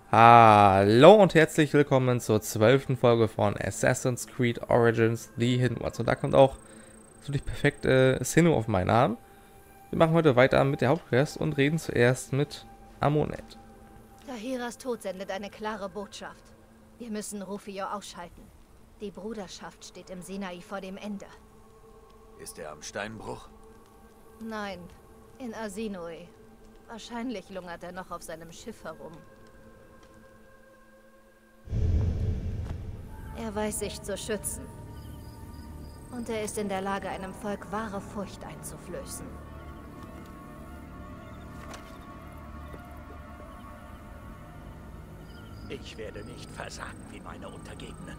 Hallo und herzlich willkommen zur 12. Folge von Assassin's Creed Origins The Hidden Ones. Und da kommt auch natürlich perfekt Sinnoh auf meinen Namen. Wir machen heute weiter mit der Hauptquest und reden zuerst mit Amunet. Tahiras Tod sendet eine klare Botschaft. Wir müssen Rufio ausschalten. Die Bruderschaft steht im Sinai vor dem Ende. Ist er am Steinbruch? Nein, in Asinoi. Wahrscheinlich lungert er noch auf seinem Schiff herum. Er weiß sich zu schützen. Und er ist in der Lage, einem Volk wahre Furcht einzuflößen. Ich werde nicht versagen wie meine Untergebenen.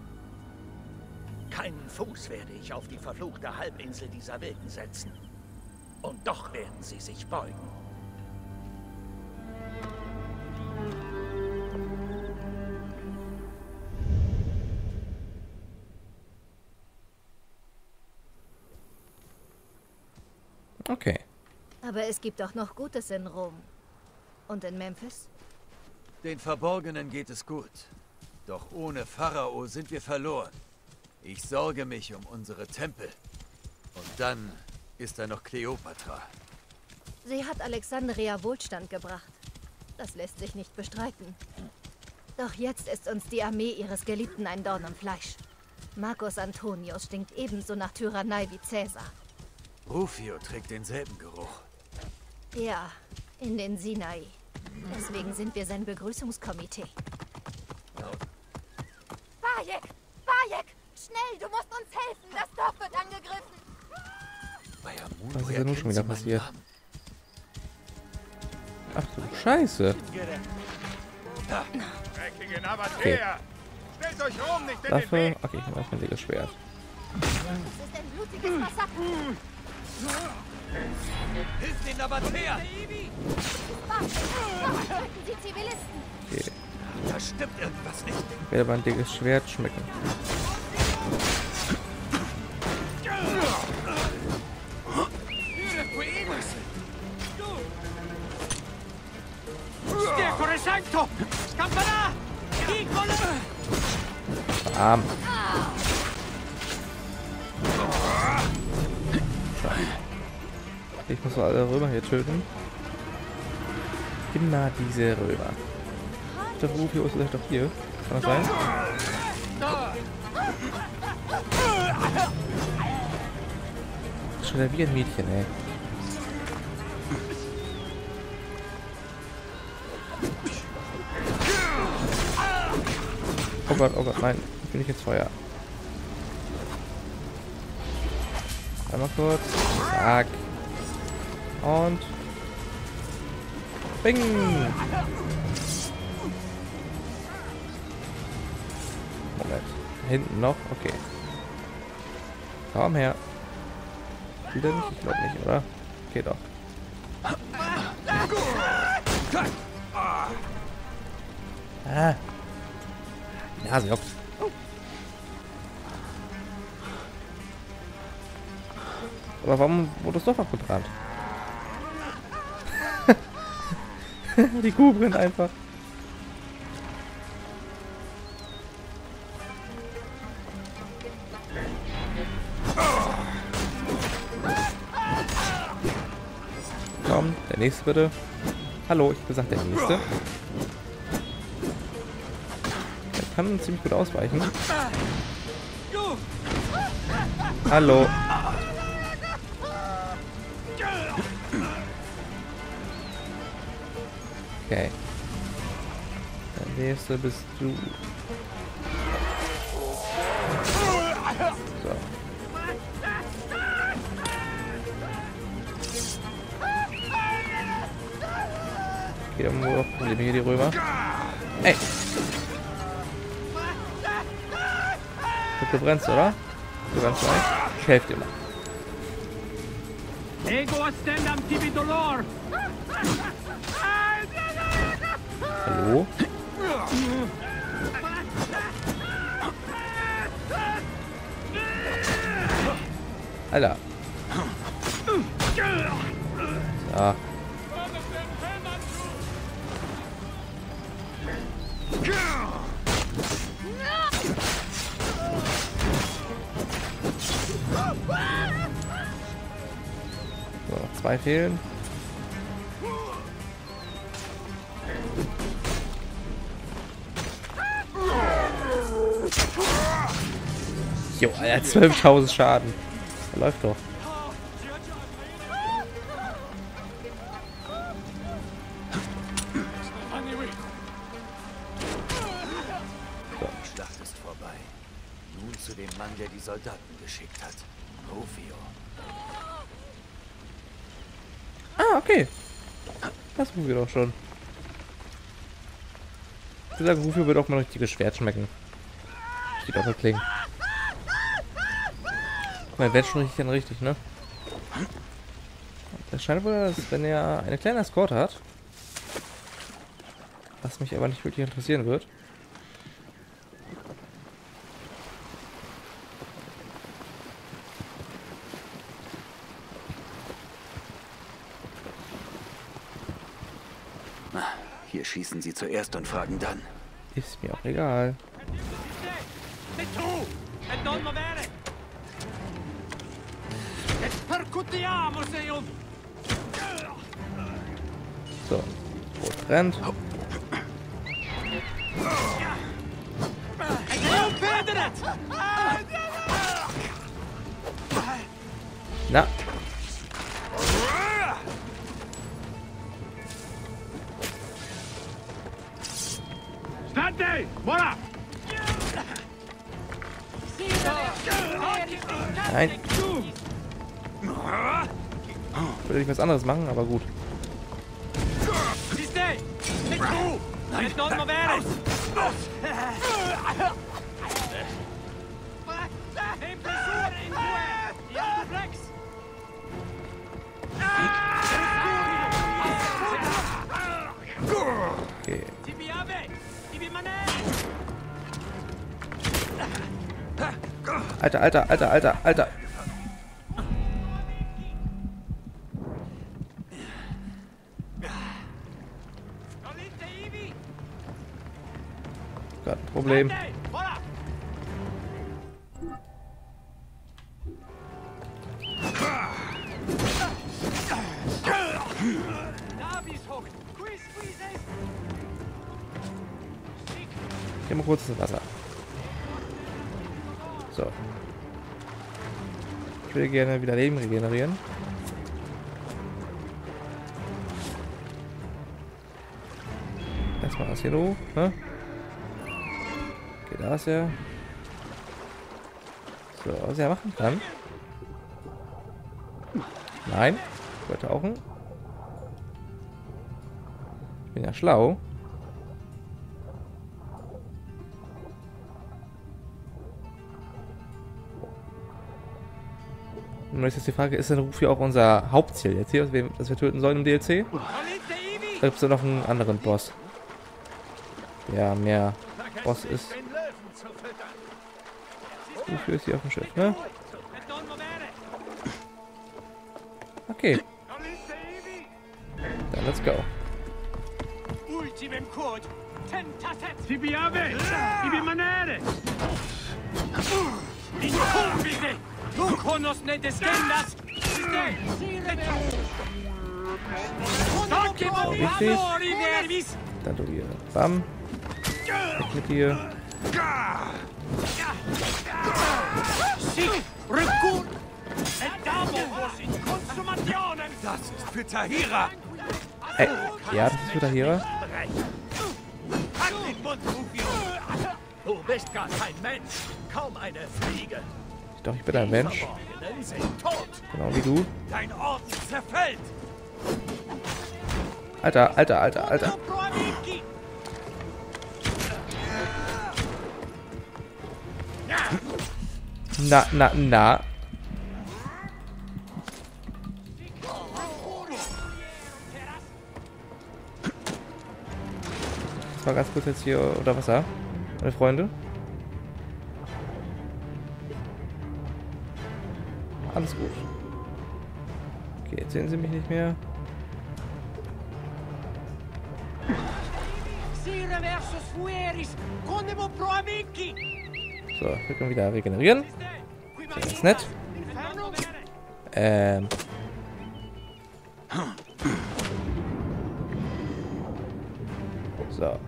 Keinen Fuß werde ich auf die verfluchte Halbinsel dieser Wilden setzen. Und doch werden sie sich beugen. Okay. Aber es gibt auch noch Gutes in Rom. Und in Memphis? Den Verborgenen geht es gut. Doch ohne Pharao sind wir verloren. Ich sorge mich um unsere Tempel. Und dann ist da noch Kleopatra. Sie hat Alexandria Wohlstand gebracht. Das lässt sich nicht bestreiten. Doch jetzt ist uns die Armee ihres Geliebten ein Dorn im Fleisch. Marcus Antonius stinkt ebenso nach Tyrannei wie Caesar. Rufio trägt denselben Geruch. Ja, in den Sinai. Deswegen sind wir sein Begrüßungskomitee. Bayek! Bayek! Schnell, du musst uns helfen! Das Dorf wird angegriffen! Was ist denn nun schon wieder passiert? Ach du Scheiße. Okay. Dafür... Okay, ich mache ein dickes Schwert. Es ist ein blutiges Massaker! Hilf den Nabatäer! Töten Sie Zivilisten! Okay. Da stimmt irgendwas nicht. Ich werde aber ein dickes Schwert schmecken. Bam. Ich muss alle Römer hier töten. Immer diese Römer. Der Rufio ist vielleicht doch hier. Kann das sein? Schon wie ein Mädchen, ey. Oh Gott, nein. Ich bin nicht ins Feuer. Einmal kurz. Zack. Und... Bing! Moment. Hinten noch? Okay. Komm her. Wieder nicht? Ich glaube nicht, oder? Okay, doch. Ah. Die Nase juckt. Aber warum wurde das Dorf abgebrannt? Die Kuh brennt einfach. Komm, der nächste bitte. Hallo, ich habe gesagt der nächste. Der kann ziemlich gut ausweichen. Hallo. Okay. Der nächste bist du. So. Okay, dann haben wir auch Probleme hier, die Römer. Ey! Du brennst, oder? Du brennst gleich. Ich helfe dir mal. Hallo? Alter. So. So, noch 2 fehlen. Jo, Alter, 12.000 Schaden. Das läuft doch. Die Schlacht ist vorbei. Nun zu dem Mann, der die Soldaten geschickt hat. Rufio. Ah, okay. Das Rufio doch schon. Ich würde sagen, Rufio wird auch mal richtiges Schwert schmecken. Steht auf der Klinge. Man wird schon richtig, dann richtig, ne? Das scheint wohl, dass wenn er eine kleine Eskorte hat, was mich aber nicht wirklich interessieren wird. Hier schießen sie zuerst und fragen dann. Ist mir auch egal. So, Rot brennt. Na. Nein. Würde ich was anderes machen, aber gut. Okay. Alter. Gott, Problem. Geh mal kurz ins Wasser. So. Ich will gerne wieder Leben regenerieren. Erstmal das hier hoch, ne? Okay, da ist er. So, was er machen kann. Nein, ich wollte auch. Ich bin ja schlau. Und jetzt ist die Frage, ist denn Rufio auch unser Hauptziel jetzt hier, das wir töten sollen im DLC? Oder gibt es da noch einen anderen Boss, der mehr Boss ist? Rufio ist hier auf dem Schiff, ne? Okay. Dann let's go. So, wichtig. Dann du hier. Bam. Weg mit dir. Das ist für Tahira. Ey, ja, das ist für Tahira. Pack den Mund, Rufio. Du bist gar kein Mensch. Kaum eine Fliege. Doch, ich bin ein Mensch. Verborgenen sind tot. Genau wie du. Dein Orden zerfällt. Alter. Na. Das war ganz kurz jetzt hier unter Wasser, meine Freunde. Alles gut. Okay, jetzt sehen sie mich nicht mehr. So, wir können wieder regenerieren. Das ist nett. So.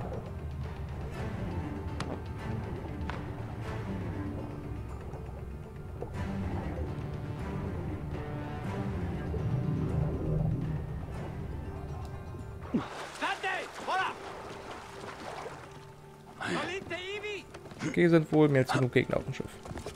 Okay, sind wohl mehr als genug Gegner auf dem Schiff.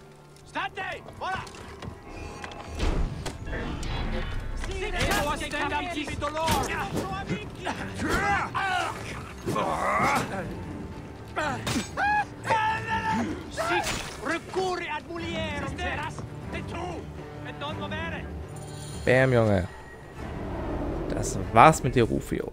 Bam, Junge. Das war's mit dir, Rufio.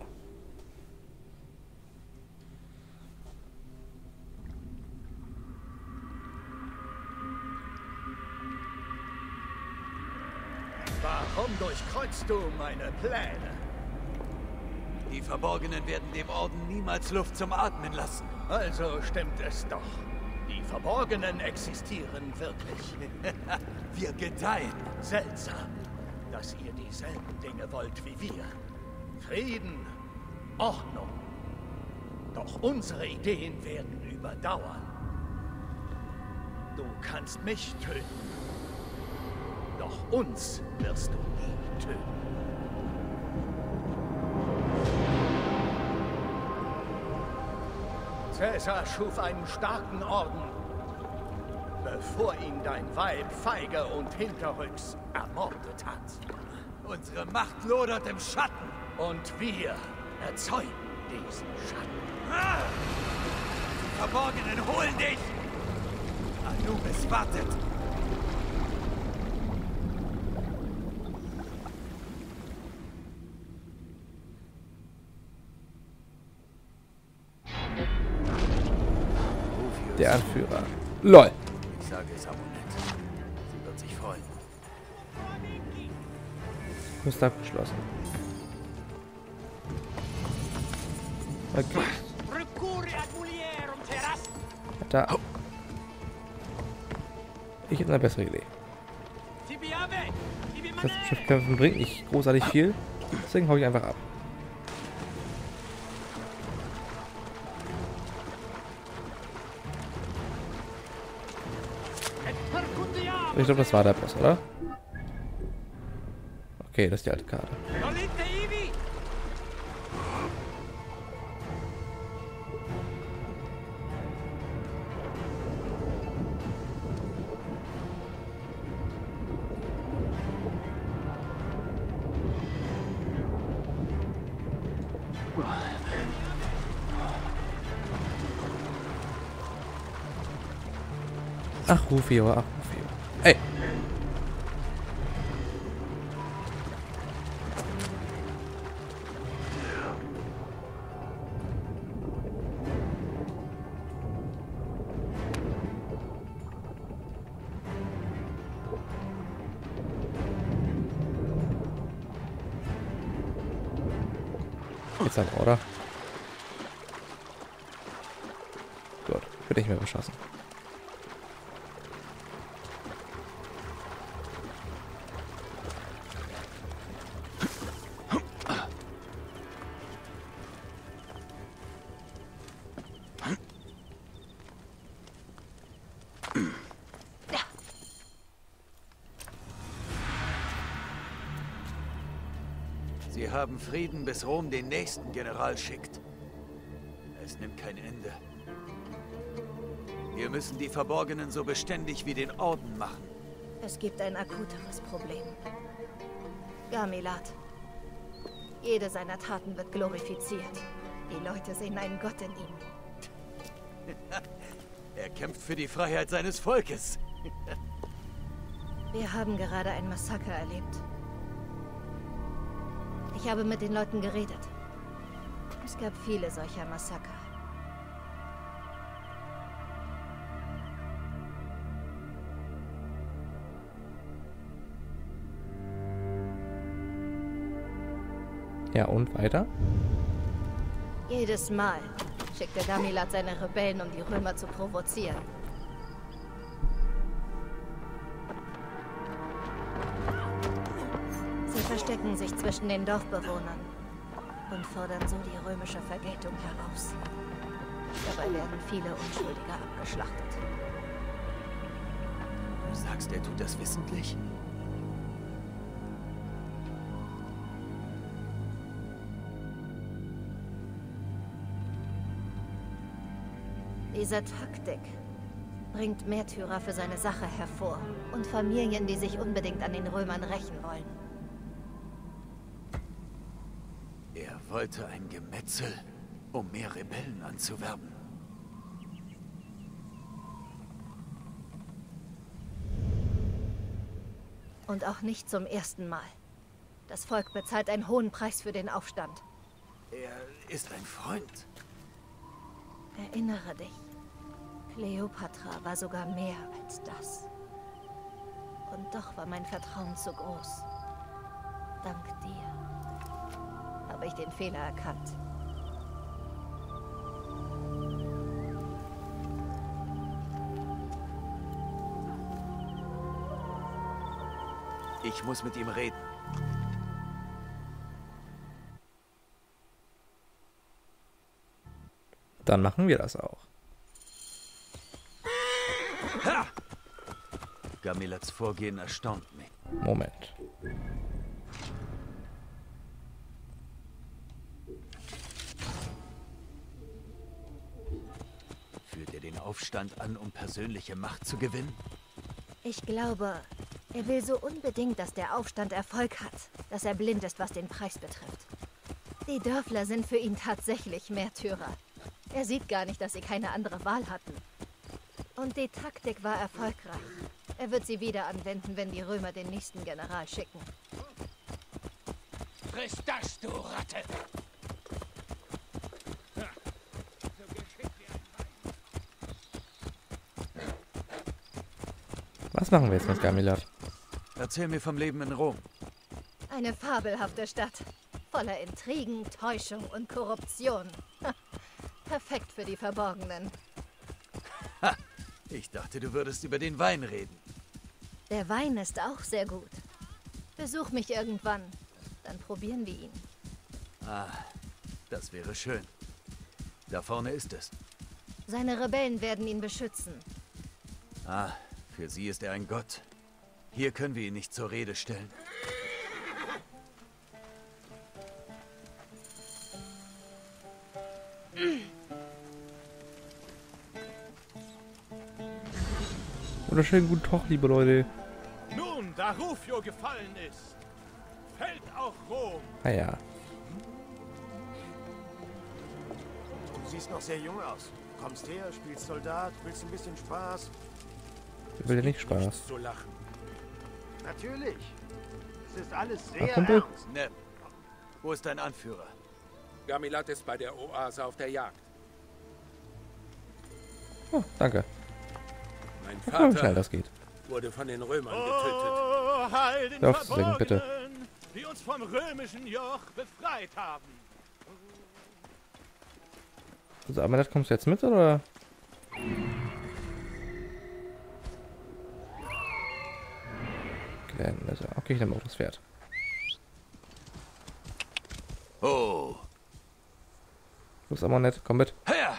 Warum durchkreuzt du meine Pläne? Die Verborgenen werden dem Orden niemals Luft zum Atmen lassen. Also stimmt es doch. Die Verborgenen existieren wirklich. Wir gedeihen. Seltsam, dass ihr dieselben Dinge wollt wie wir. Frieden, Ordnung. Doch unsere Ideen werden überdauern. Du kannst mich töten. Doch uns wirst du nie töten. Caesar schuf einen starken Orden, bevor ihn dein Weib feige und hinterrücks ermordet hat. Unsere Macht lodert im Schatten. Und wir erzeugen diesen Schatten. Die Verborgenen holen dich. Anubis wartet. Der Anführer. LOL. Ich sage es Amunet. Sie wird sich freuen. Ist abgeschlossen. Okay. Da. Ich hätte eine bessere Idee. Das Schiffkämpfen bringt nicht großartig viel. Deswegen hau ich einfach ab. Ich glaube, das war der Boss, oder? Okay, das ist die alte Karte. Ach, Rufio, ach, Rufio. Ey! Jetzt aber, oder? Gut, wird nicht mehr beschossen. Sie haben Frieden, bis Rom den nächsten General schickt. Es nimmt kein Ende. Wir müssen die Verborgenen so beständig wie den Orden machen. Es gibt ein akuteres Problem. Gamilat. Jede seiner Taten wird glorifiziert. Die Leute sehen einen Gott in ihm. Er kämpft für die Freiheit seines Volkes. Wir haben gerade ein Massaker erlebt. Ich habe mit den Leuten geredet. Es gab viele solcher Massaker. Ja, und weiter? Jedes Mal, schickte Gamilat seine Rebellen, um die Römer zu provozieren. Sie verstecken sich zwischen den Dorfbewohnern und fordern so die römische Vergeltung heraus. Dabei werden viele Unschuldige abgeschlachtet. Du sagst, er tut das wissentlich? Diese Taktik bringt Märtyrer für seine Sache hervor und Familien, die sich unbedingt an den Römern rächen wollen. Er wollte ein Gemetzel, um mehr Rebellen anzuwerben. Und auch nicht zum ersten Mal. Das Volk bezahlt einen hohen Preis für den Aufstand. Er ist ein Freund. Erinnere dich. Kleopatra war sogar mehr als das. Und doch war mein Vertrauen zu groß. Dank dir habe ich den Fehler erkannt. Ich muss mit ihm reden. Dann machen wir das auch. Ha! Gamilats Vorgehen erstaunt mich. Moment. Führt er den Aufstand an, um persönliche Macht zu gewinnen? Ich glaube, er will so unbedingt, dass der Aufstand Erfolg hat, dass er blind ist, was den Preis betrifft. Die Dörfler sind für ihn tatsächlich Märtyrer. Er sieht gar nicht, dass sie keine andere Wahl hatten. Und die Taktik war erfolgreich. Er wird sie wieder anwenden, wenn die Römer den nächsten General schicken. Friss das, du Ratte! Was machen wir jetzt mit Gamilat? Erzähl mir vom Leben in Rom. Eine fabelhafte Stadt. Voller Intrigen, Täuschung und Korruption. Perfekt für die Verborgenen. Ha! Ich dachte, du würdest über den Wein reden. Der Wein ist auch sehr gut. Besuch mich irgendwann. Dann probieren wir ihn. Ah, das wäre schön. Da vorne ist es. Seine Rebellen werden ihn beschützen. Ah, für sie ist er ein Gott. Hier können wir ihn nicht zur Rede stellen. Wunderschönen guten Tag, liebe Leute. Nun, da Rufio gefallen ist, fällt auch Rom. Ah ja. Du siehst noch sehr jung aus. Kommst her, spielst Soldat, willst ein bisschen Spaß? Ich will ja nicht Spaß. Nichts zu lachen. Natürlich. Es ist alles sehr Kumpel? ernst. Neb, wo ist dein Anführer? Gamilat ist bei der Oase auf der Jagd. Oh, danke. Mein Guck mal, wie schnell Vater das geht. wurde von den Römern getötet. Oh, heil den Darfst du singen, bitte? Verborgenen, die uns vom römischen Joch befreit haben. Also, aber das kommst du jetzt mit, oder? Gelände. Okay, ich nehme auch das Pferd. Oh, Du bist aber nett, komm mit. her!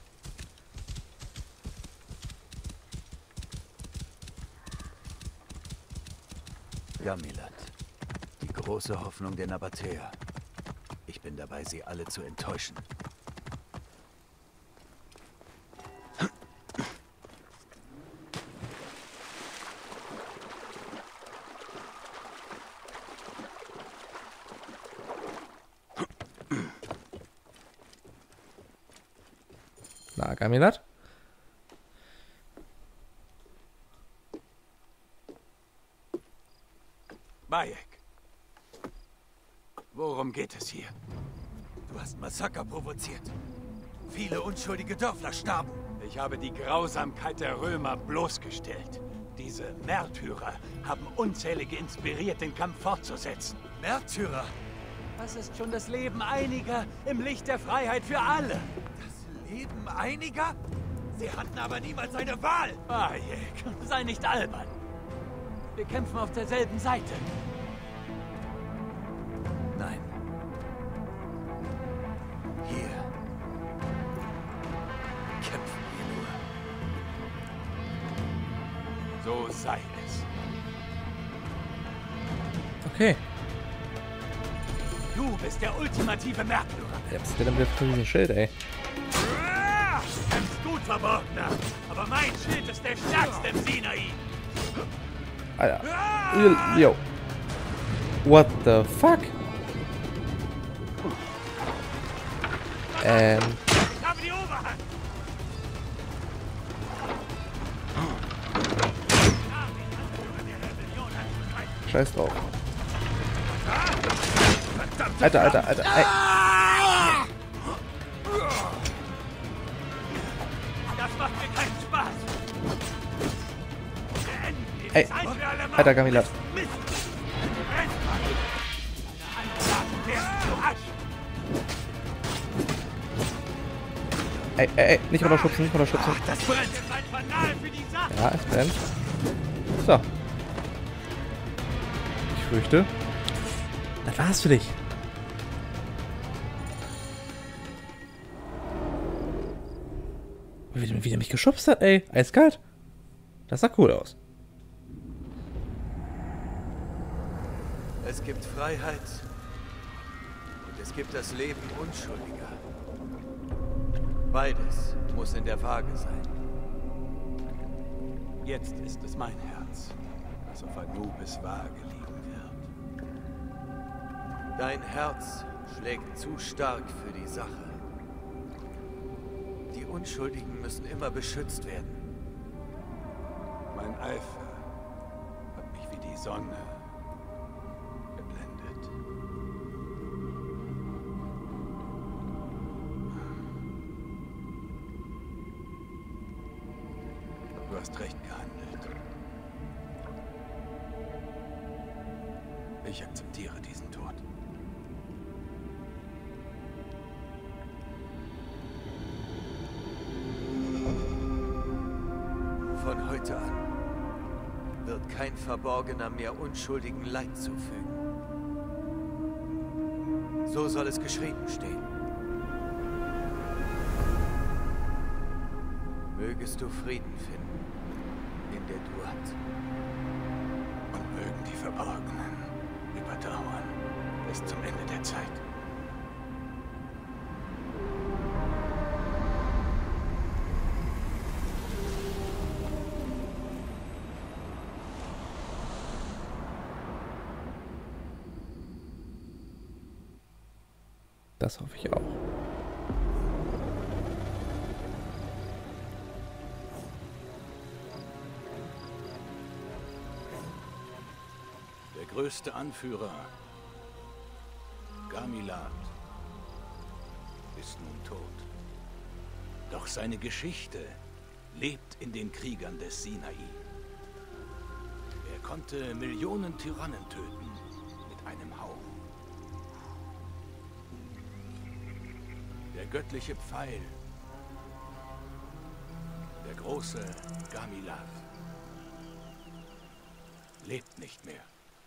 Gamilat, die große Hoffnung der Nabatäer. Ich bin dabei, sie alle zu enttäuschen. Na, Gamilat? Bayek, worum geht es hier? Du hast Massaker provoziert. Viele unschuldige Dörfler starben. Ich habe die Grausamkeit der Römer bloßgestellt. Diese Märtyrer haben unzählige inspiriert, den Kampf fortzusetzen. Märtyrer? Was ist schon das Leben einiger im Licht der Freiheit für alle? Das Eben einiger? Sie hatten aber niemals eine Wahl! Bayek, sei nicht albern. Wir kämpfen auf derselben Seite. Nein. Hier kämpfen wir nur. So sei es. Okay. Du bist der ultimative Märtyrer. Jetzt wird dann wieder für diesen Schild, ey. Kämpfst gut, Verborgener. Aber mein Schild ist der stärkste im Sinai. Alter. Yo. What the fuck? Ich habe die Oberhand. Scheiß drauf. Alter, Alter, Alter. Ey. Das macht mir keinen Spaß. Ey. Alter, Gamilat. Ey, ey, ey. Nicht runterschubsen, nicht runterschubsen. Das brennt jetzt ein Fanal für die Sache. Ja, es brennt. So. Ich fürchte. Das war's für dich. Wie der mich geschubst hat, ey. Eiskalt. Das sah cool aus. Es gibt Freiheit und es gibt das Leben Unschuldiger. Beides muss in der Waage sein. Jetzt ist es mein Herz, das auf Anubis Waage liegen wird. Dein Herz schlägt zu stark für die Sache. Die Unschuldigen müssen immer beschützt werden. Mein Eifer hat mich wie die Sonne geblendet. Du hast recht gehandelt. Ich akzeptiere diesen Tod. Von heute an wird kein Verborgener mehr Unschuldigen Leid zufügen. So soll es geschrieben stehen. Mögest du Frieden finden in der Duat. Und mögen die Verborgenen überdauern bis zum Ende der Zeit. Das hoffe ich auch. Der größte Anführer, Gamilat, ist nun tot. Doch seine Geschichte lebt in den Kriegern des Sinai. Er konnte Millionen Tyrannen töten mit einem Hauch. Der göttliche Pfeil, der große Gamilat, lebt nicht mehr.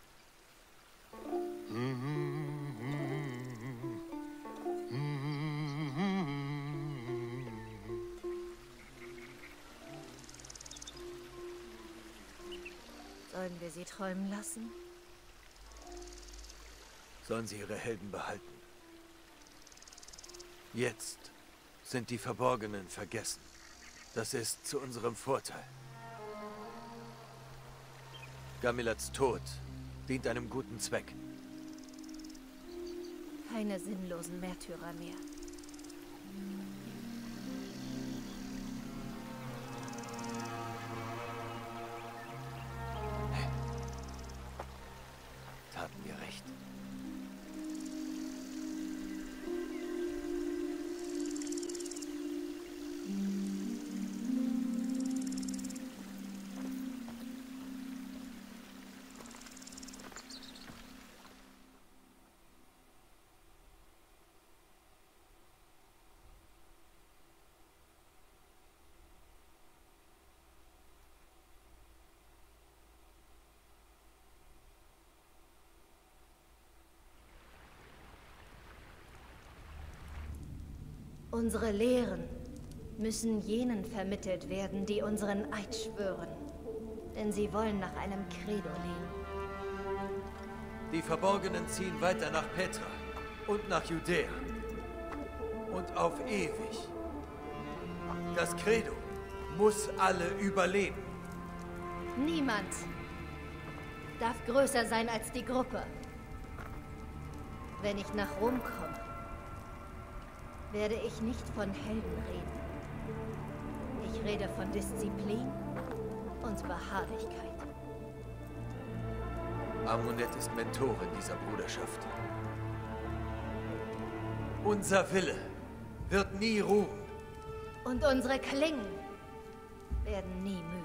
Sollen wir sie träumen lassen? Sollen sie ihre Helden behalten. Jetzt sind die Verborgenen vergessen. Das ist zu unserem Vorteil. Gamilats Tod dient einem guten Zweck. Keine sinnlosen Märtyrer mehr. Taten wir recht. Unsere Lehren müssen jenen vermittelt werden, die unseren Eid schwören. Denn sie wollen nach einem Credo leben. Die Verborgenen ziehen weiter nach Petra und nach Judäa. Und auf ewig. Das Credo muss alle überleben. Niemand darf größer sein als die Gruppe. Wenn ich nach Rom komme, werde ich nicht von Helden reden. Ich rede von Disziplin und Beharrlichkeit. Amunet ist Mentorin dieser Bruderschaft. Unser Wille wird nie ruhen. Und unsere Klingen werden nie müde.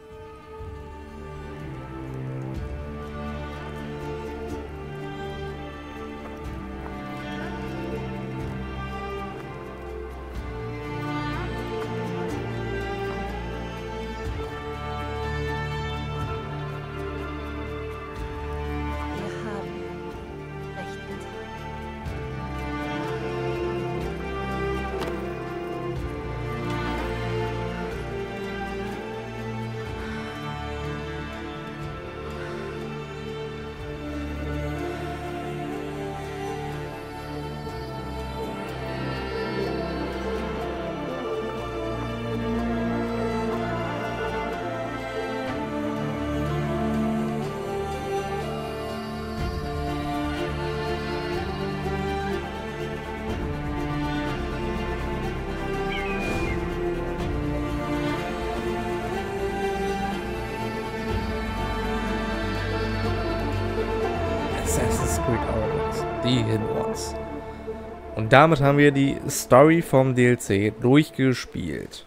Assassin's Creed Origins, die Hidden Ones. Und damit haben wir die Story vom DLC durchgespielt.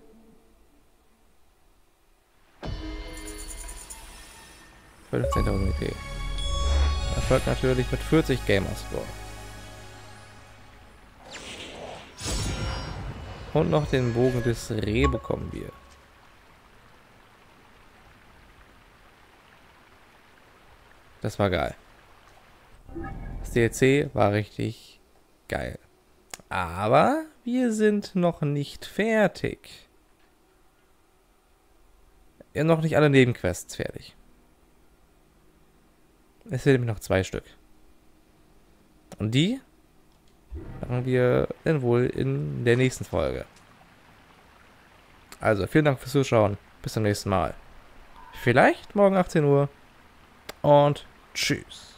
€15.000 Erfolg natürlich mit 40 Gamerscore. Und noch den Bogen des Reh bekommen wir. Das war geil. Das DLC war richtig geil. Aber wir sind noch nicht fertig. Wir haben noch nicht alle Nebenquests fertig. Es fehlen nämlich noch 2 Stück. Und die machen wir dann wohl in der nächsten Folge. Also, vielen Dank fürs Zuschauen. Bis zum nächsten Mal. Vielleicht morgen 18 Uhr. Und tschüss.